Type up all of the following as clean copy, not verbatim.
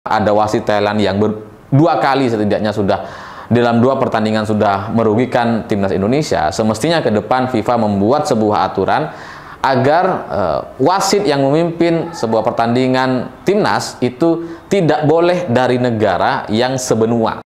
Ada wasit Thailand yang dua kali setidaknya sudah dalam dua pertandingan sudah merugikan timnas Indonesia. Semestinya ke depan FIFA membuat sebuah aturan agar wasit yang memimpin sebuah pertandingan timnas itu tidak boleh dari negara yang sebenua.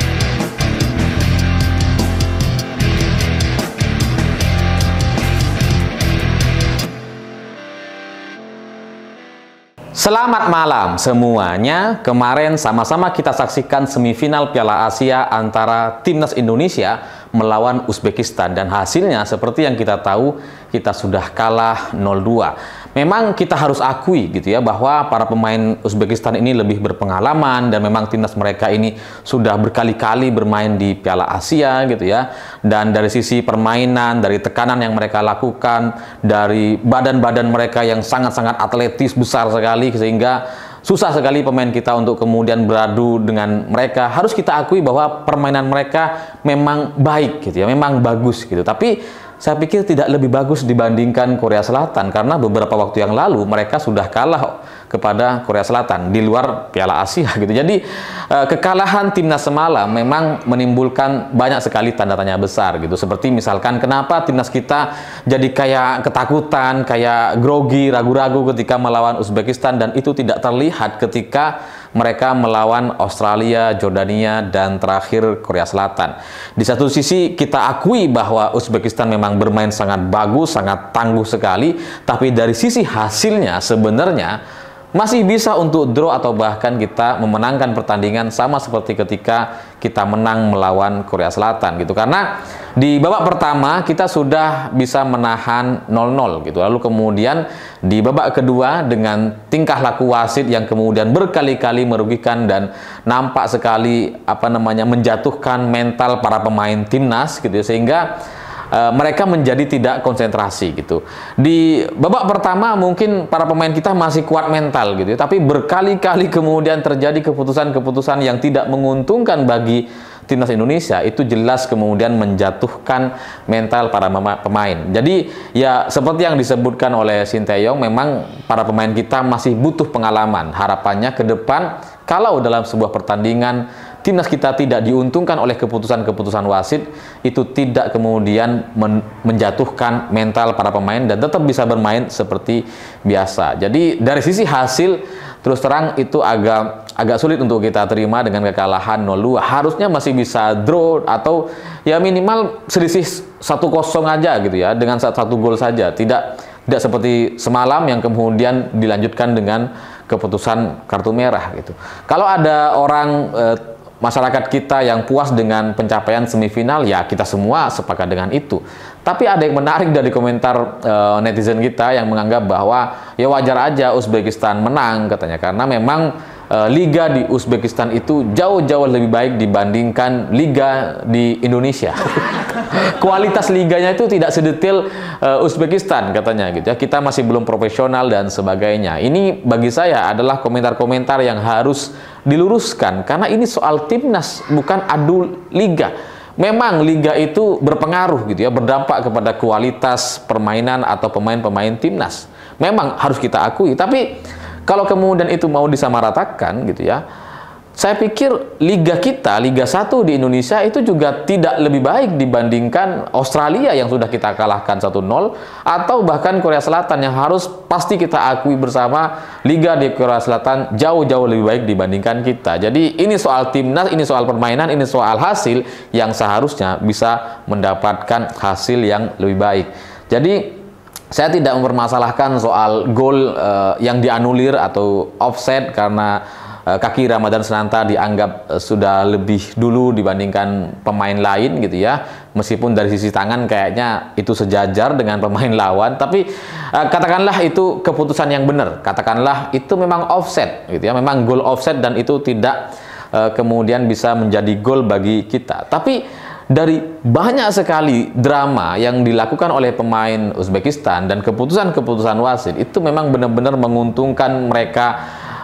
Selamat malam semuanya. Kemarin sama-sama kita saksikan semifinal Piala Asia antara timnas Indonesia melawan Uzbekistan, dan hasilnya seperti yang kita tahu, kita sudah kalah 0-2. Memang kita harus akui gitu ya, bahwa para pemain Uzbekistan ini lebih berpengalaman, dan memang timnas mereka ini sudah berkali-kali bermain di Piala Asia gitu ya. Dan dari sisi permainan, dari tekanan yang mereka lakukan, dari badan-badan mereka yang sangat-sangat atletis, besar sekali, sehingga susah sekali pemain kita untuk kemudian beradu dengan mereka. Harus kita akui bahwa permainan mereka memang baik gitu ya, memang bagus gitu. Tapi saya pikir tidak lebih bagus dibandingkan Korea Selatan, karena beberapa waktu yang lalu mereka sudah kalah kepada Korea Selatan di luar Piala Asia gitu. Jadi kekalahan timnas semalam memang menimbulkan banyak sekali tanda tanya besar gitu. Seperti misalkan kenapa timnas kita jadi kayak ketakutan, kayak grogi, ragu-ragu ketika melawan Uzbekistan, dan itu tidak terlihat ketika mereka melawan Australia, Jordania, dan terakhir Korea Selatan. Di satu sisi kita akui bahwa Uzbekistan memang bermain sangat bagus, sangat tangguh sekali, tapi dari sisi hasilnya sebenarnya masih bisa untuk draw atau bahkan kita memenangkan pertandingan, sama seperti ketika kita menang melawan Korea Selatan gitu. Karena di babak pertama kita sudah bisa menahan 0-0 gitu. Lalu kemudian di babak kedua dengan tingkah laku wasit yang kemudian berkali-kali merugikan dan nampak sekali menjatuhkan mental para pemain timnas gitu, sehingga mereka menjadi tidak konsentrasi gitu. Di babak pertama mungkin para pemain kita masih kuat mental gitu, tapi berkali-kali kemudian terjadi keputusan-keputusan yang tidak menguntungkan bagi timnas Indonesia. Itu jelas kemudian menjatuhkan mental para pemain. Jadi ya seperti yang disebutkan oleh Sinteyong, memang para pemain kita masih butuh pengalaman. Harapannya ke depan, kalau dalam sebuah pertandingan timnas kita tidak diuntungkan oleh keputusan-keputusan wasit, itu tidak kemudian menjatuhkan mental para pemain dan tetap bisa bermain seperti biasa. Jadi dari sisi hasil, terus terang itu agak sulit untuk kita terima dengan kekalahan 0-2. Harusnya masih bisa draw atau ya minimal selisih 1-0 aja gitu ya, dengan satu gol saja. Tidak seperti semalam yang kemudian dilanjutkan dengan keputusan kartu merah gitu. Kalau ada orang masyarakat kita yang puas dengan pencapaian semifinal, ya kita semua sepakat dengan itu. Tapi ada yang menarik dari komentar netizen kita yang menganggap bahwa ya wajar aja Uzbekistan menang katanya, karena memang liga di Uzbekistan itu jauh-jauh lebih baik dibandingkan liga di Indonesia. Kualitas liganya itu tidak sedetail Uzbekistan katanya gitu ya. Kita masih belum profesional dan sebagainya. Ini bagi saya adalah komentar-komentar yang harus diluruskan, karena ini soal timnas, bukan adu liga. Memang liga itu berpengaruh gitu ya, berdampak kepada kualitas permainan atau pemain-pemain timnas. Memang harus kita akui, tapi kalau kemudian itu mau disamaratakan gitu ya, saya pikir liga kita, Liga 1 di Indonesia itu juga tidak lebih baik dibandingkan Australia yang sudah kita kalahkan 1-0, atau bahkan Korea Selatan yang harus pasti kita akui bersama, liga di Korea Selatan jauh-jauh lebih baik dibandingkan kita. Jadi ini soal timnas, ini soal permainan, ini soal hasil yang seharusnya bisa mendapatkan hasil yang lebih baik. Jadi saya tidak mempermasalahkan soal gol yang dianulir atau offset karena kaki Ramadan Sananta dianggap sudah lebih dulu dibandingkan pemain lain gitu ya. Meskipun dari sisi tangan kayaknya itu sejajar dengan pemain lawan, tapi katakanlah itu keputusan yang benar, katakanlah itu memang offset gitu ya, memang gol offset, dan itu tidak kemudian bisa menjadi gol bagi kita. Tapi dari banyak sekali drama yang dilakukan oleh pemain Uzbekistan dan keputusan-keputusan wasit itu memang benar-benar menguntungkan mereka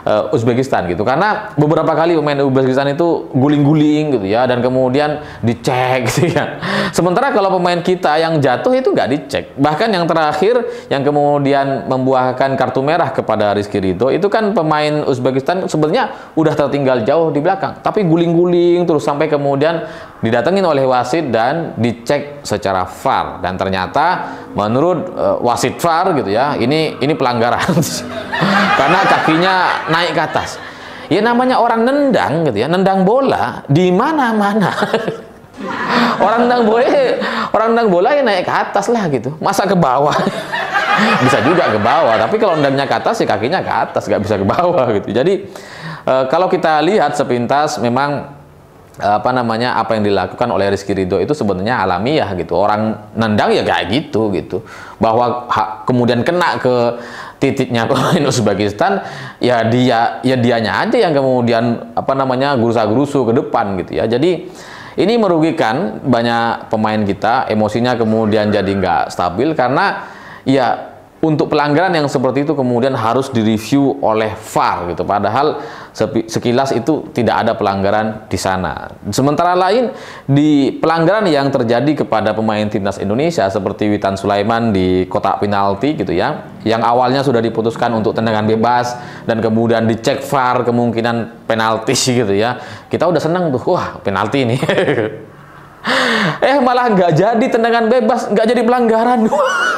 Uzbekistan gitu. Karena beberapa kali pemain Uzbekistan itu guling-guling gitu ya, dan kemudian dicek gitu ya. Sementara kalau pemain kita yang jatuh itu nggak dicek. Bahkan yang terakhir yang kemudian membuahkan kartu merah kepada Rizky Ridho itu kan pemain Uzbekistan sebenarnya udah tertinggal jauh di belakang, tapi guling-guling terus sampai kemudian didatengin oleh wasit dan dicek secara VAR, dan ternyata menurut wasit VAR gitu ya, ini pelanggaran karena kakinya naik ke atas. Ya namanya orang nendang gitu ya, nendang bola di mana-mana. Orang nendang bola ya naik ke atas lah gitu, masa ke bawah. Bisa juga ke bawah, tapi kalau nendangnya ke atas ya kakinya ke atas, nggak bisa ke bawah gitu. Jadi kalau kita lihat sepintas memang apa yang dilakukan oleh Rizky Ridho itu sebenarnya alamiah gitu. Orang nendang ya kayak gitu. Bahwa kemudian kena ke titiknya pemain Uzbekistan, ya dianya aja yang kemudian gerusa-gerusu ke depan gitu ya. Jadi ini merugikan banyak pemain kita, emosinya kemudian jadi nggak stabil karena ya untuk pelanggaran yang seperti itu kemudian harus direview oleh VAR gitu. Padahal sekilas itu tidak ada pelanggaran di sana. Sementara lain di pelanggaran yang terjadi kepada pemain timnas Indonesia seperti Witan Sulaiman di kotak penalti gitu ya, yang awalnya sudah diputuskan untuk tendangan bebas dan kemudian dicek VAR kemungkinan penalti gitu ya. Kita udah senang tuh, wah penalti ini. Malah nggak jadi tendangan bebas, nggak jadi pelanggaran.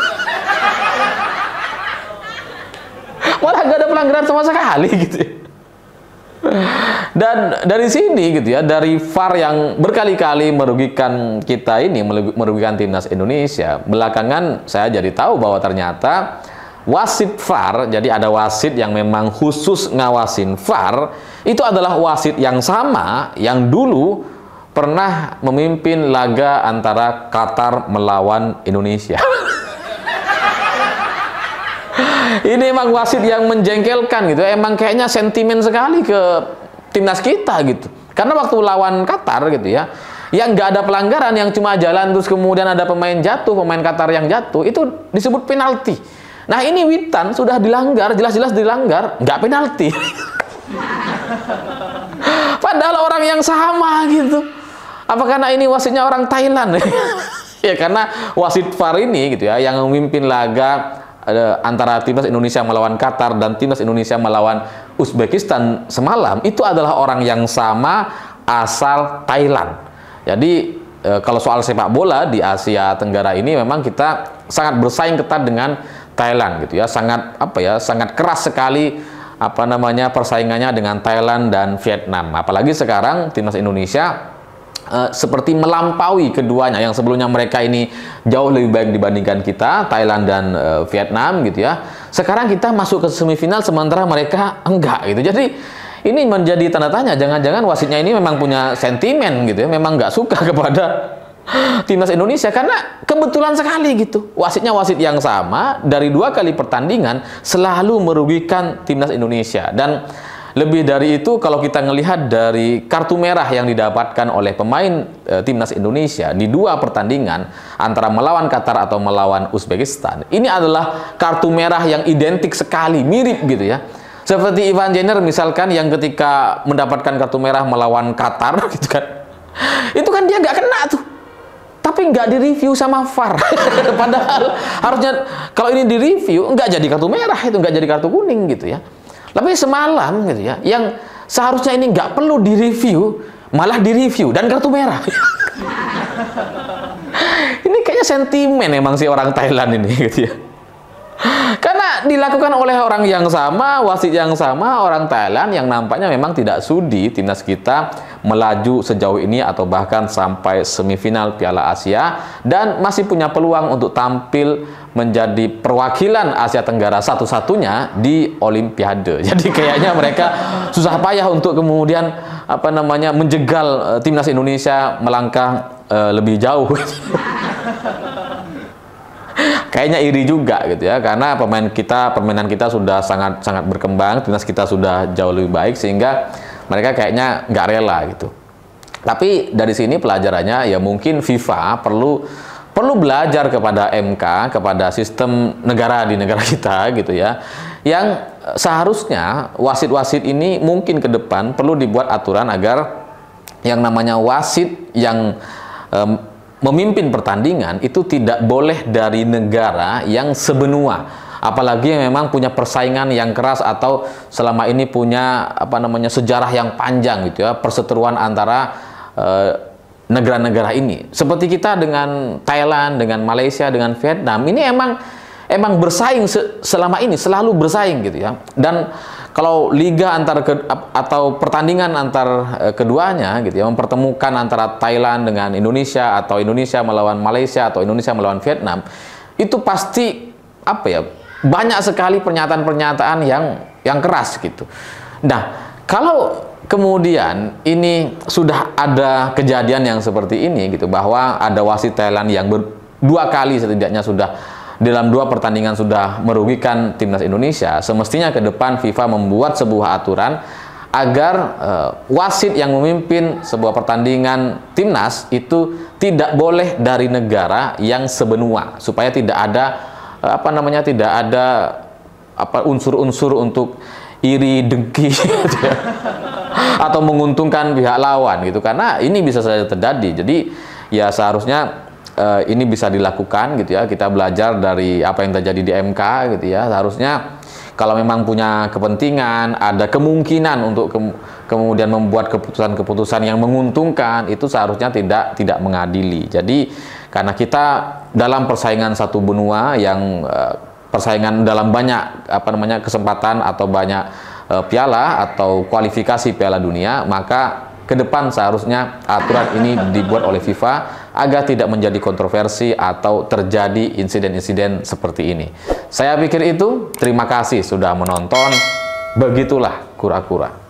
Malah nggak ada pelanggaran sama sekali gitu. Dan dari sini gitu ya, dari VAR yang berkali-kali merugikan kita ini, merugikan timnas Indonesia, belakangan saya jadi tahu bahwa ternyata wasit VAR, jadi ada wasit yang memang khusus ngawasin VAR, itu adalah wasit yang sama yang dulu pernah memimpin laga antara Qatar melawan Indonesia. Ini emang wasit yang menjengkelkan gitu. Emang kayaknya sentimen sekali ke timnas kita gitu. Karena waktu lawan Qatar gitu ya, yang nggak ada pelanggaran, yang cuma jalan terus kemudian ada pemain Qatar yang jatuh, itu disebut penalti. Nah ini Witan sudah dilanggar, jelas-jelas dilanggar, nggak penalti. Padahal orang yang sama gitu. Apa karena ini wasitnya orang Thailand? Ya karena wasit VAR ini gitu ya, yang memimpin laga antara timnas Indonesia melawan Qatar dan timnas Indonesia melawan Uzbekistan semalam, itu adalah orang yang sama asal Thailand. Jadi kalau soal sepak bola di Asia Tenggara ini memang kita sangat bersaing ketat dengan Thailand gitu ya, sangat keras sekali persaingannya dengan Thailand dan Vietnam. Apalagi sekarang timnas Indonesia seperti melampaui keduanya, yang sebelumnya mereka ini jauh lebih baik dibandingkan kita, Thailand dan Vietnam gitu ya. Sekarang kita masuk ke semifinal sementara mereka enggak gitu. Jadi ini menjadi tanda tanya, jangan-jangan wasitnya ini memang punya sentimen gitu ya, memang nggak suka kepada timnas Indonesia, karena kebetulan sekali gitu wasitnya wasit yang sama dari 2 kali pertandingan selalu merugikan timnas Indonesia. Dan lebih dari itu, kalau kita melihat dari kartu merah yang didapatkan oleh pemain timnas Indonesia di 2 pertandingan antara melawan Qatar atau melawan Uzbekistan, ini adalah kartu merah yang identik sekali, mirip gitu ya. Seperti Ivan Jenner misalkan, yang ketika mendapatkan kartu merah melawan Qatar gitu kan, itu kan dia nggak kena tuh, tapi nggak direview sama VAR. Padahal harusnya kalau ini direview nggak jadi kartu merah, itu nggak jadi kartu kuning gitu ya. Tapi semalam gitu ya, yang seharusnya ini nggak perlu direview, malah direview dan kartu merah. Ini kayaknya sentimen emang si orang Thailand ini gitu ya. Karena dilakukan oleh orang yang sama, wasit yang sama, orang Thailand yang nampaknya memang tidak sudi timnas kita melaju sejauh ini atau bahkan sampai semifinal Piala Asia, dan masih punya peluang untuk tampil menjadi perwakilan Asia Tenggara satu-satunya di Olimpiade. Jadi kayaknya mereka susah payah untuk kemudian menjegal timnas Indonesia melangkah lebih jauh. Kayaknya iri juga gitu ya, karena permainan kita sudah sangat berkembang, timnas kita sudah jauh lebih baik, sehingga mereka kayaknya nggak rela gitu. Tapi dari sini pelajarannya ya mungkin FIFA perlu belajar kepada MK, kepada sistem negara di negara kita gitu ya, yang seharusnya wasit-wasit ini mungkin ke depan perlu dibuat aturan agar yang namanya wasit yang memimpin pertandingan itu tidak boleh dari negara yang sebenua, apalagi yang memang punya persaingan yang keras atau selama ini punya sejarah yang panjang gitu ya, perseteruan antara negara-negara ini. Seperti kita dengan Thailand, dengan Malaysia, dengan Vietnam, ini emang bersaing selama ini, selalu bersaing gitu ya. Dan kalau liga atau pertandingan antar keduanya gitu ya, mempertemukan antara Thailand dengan Indonesia atau Indonesia melawan Malaysia atau Indonesia melawan Vietnam, itu pasti banyak sekali pernyataan-pernyataan yang keras gitu. Nah, kalau kemudian ini sudah ada kejadian yang seperti ini gitu, bahwa ada wasit Thailand yang dua kali setidaknya sudah dalam 2 pertandingan sudah merugikan timnas Indonesia, semestinya ke depan FIFA membuat sebuah aturan agar wasit yang memimpin sebuah pertandingan timnas itu tidak boleh dari negara yang sebenua, supaya tidak ada tidak ada unsur-unsur untuk iri, dengki gitu ya, atau menguntungkan pihak lawan gitu, karena ini bisa saja terjadi. Jadi ya seharusnya ini bisa dilakukan gitu ya, kita belajar dari apa yang terjadi di MK gitu ya. Seharusnya kalau memang punya kepentingan, ada kemungkinan untuk kemudian membuat keputusan-keputusan yang menguntungkan, itu seharusnya tidak mengadili. Jadi karena kita dalam persaingan satu benua yang persaingan dalam banyak kesempatan atau banyak piala atau kualifikasi Piala Dunia, maka ke depan seharusnya aturan ini dibuat oleh FIFA agar tidak menjadi kontroversi atau terjadi insiden-insiden seperti ini. Saya pikir itu. Terima kasih sudah menonton. Begitulah kura-kura.